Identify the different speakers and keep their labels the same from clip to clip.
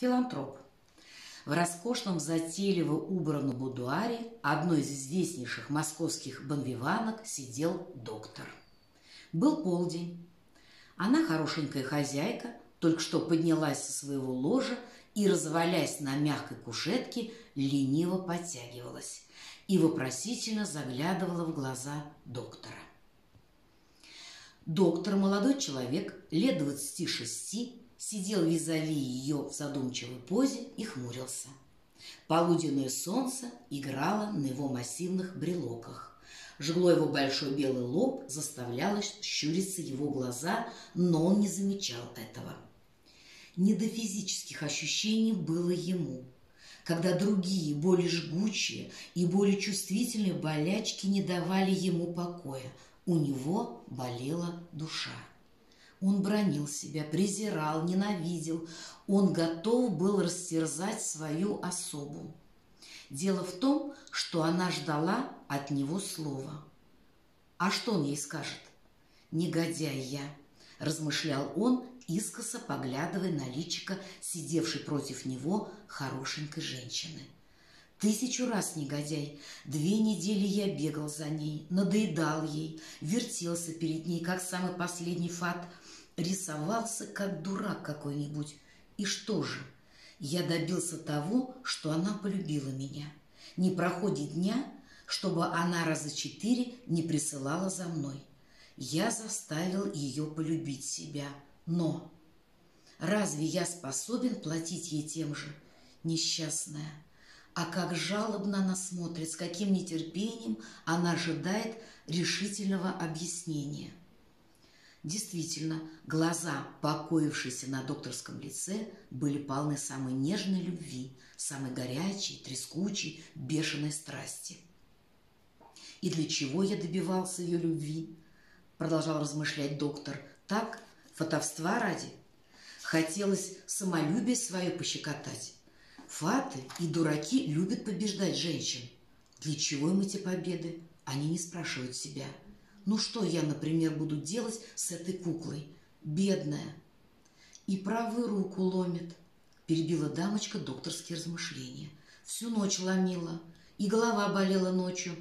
Speaker 1: филантроп. В роскошном затейливо убранном будуаре одной из известнейших московских бонвиванок сидел доктор. Был полдень. Она, хорошенькая хозяйка, только что поднялась со своего ложа и, развалясь на мягкой кушетке, лениво подтягивалась и вопросительно заглядывала в глаза доктора. Доктор, молодой человек, лет 26, сидел визави ее в задумчивой позе и хмурился. Полуденное солнце играло на его массивных брелоках. Жгло его большой белый лоб, заставляло щуриться его глаза, но он не замечал этого. Не до физических ощущений было ему, когда другие, более жгучие и более чувствительные болячки не давали ему покоя. У него болела душа. Он бранил себя, презирал, ненавидел. Он готов был растерзать свою особу. Дело в том, что она ждала от него слова. А что он ей скажет? «Негодяй я», – размышлял он, искоса поглядывая на личико сидевшей против него хорошенькой женщины. 1000 раз негодяй. 2 недели я бегал за ней, надоедал ей, вертелся перед ней, как самый последний фат, рисовался, как дурак какой-нибудь. И что же? Я добился того, что она полюбила меня. Не проходит дня, чтобы она раза 4 не присылала за мной. Я заставил ее полюбить себя. Но разве я способен платить ей тем же? Несчастная. А как жалобно она смотрит, с каким нетерпением она ожидает решительного объяснения. Действительно, глаза, покоившиеся на докторском лице, были полны самой нежной любви, самой горячей, трескучей, бешеной страсти. «И для чего я добивался ее любви?» – продолжал размышлять доктор. «Так, фатовства ради? Хотелось самолюбие свое пощекотать. Фаты и дураки любят побеждать женщин. Для чего им эти победы? Они не спрашивают себя. Ну что я, например, буду делать с этой куклой? Бедная!» «И правую руку ломит», – перебила дамочка докторские размышления. «Всю ночь ломила, и голова болела ночью».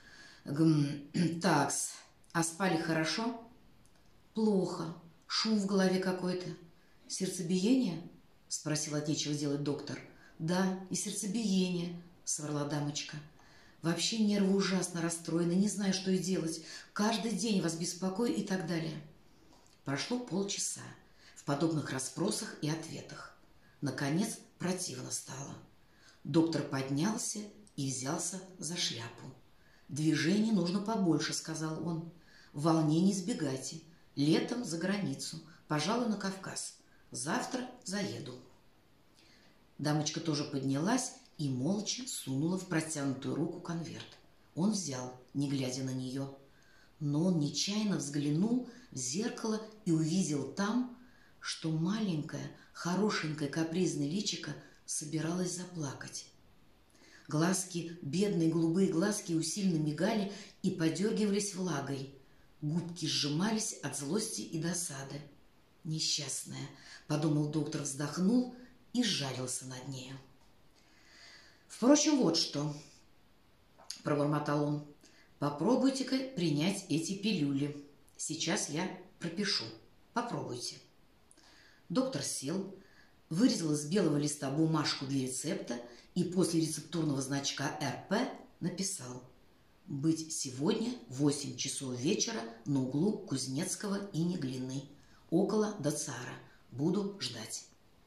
Speaker 1: «Такс, а спали хорошо?» «Плохо. Шум в голове какой-то». «Сердцебиение?» – спросил от нечего делать доктор. «Да, и сердцебиение», – соврала дамочка. «Вообще нервы ужасно расстроены, не знаю, что и делать. Каждый день вас беспокою и так далее». Прошло полчаса в подобных расспросах и ответах. Наконец противно стало. Доктор поднялся и взялся за шляпу. «Движений нужно побольше», – сказал он. «Волнений избегайте. Летом за границу, пожалуй, на Кавказ. Завтра заеду». Дамочка тоже поднялась и молча сунула в протянутую руку конверт. Он взял, не глядя на нее. Но он нечаянно взглянул в зеркало и увидел там, что маленькое, хорошенькое капризное личико собиралось заплакать. Глазки, бедные голубые глазки усиленно мигали и подергивались влагой. Губки сжимались от злости и досады. «Несчастная», — подумал доктор, вздохнул и сжалился над нею. «Впрочем, вот что», – пробормотал он, – «попробуйте-ка принять эти пилюли. Сейчас я пропишу. Попробуйте». Доктор сел, вырезал из белого листа бумажку для рецепта и после рецептурного значка РП написал: «Быть сегодня в 8 часов вечера на углу Кузнецкого и Неглинной, около Дацара. Буду ждать».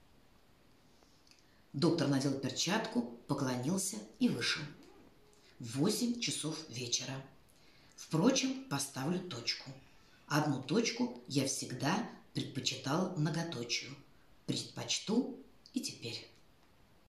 Speaker 1: Доктор надел перчатку, поклонился и вышел. 8 часов вечера. Впрочем, поставлю точку. Одну точку я всегда предпочитал многоточию. Предпочту и теперь.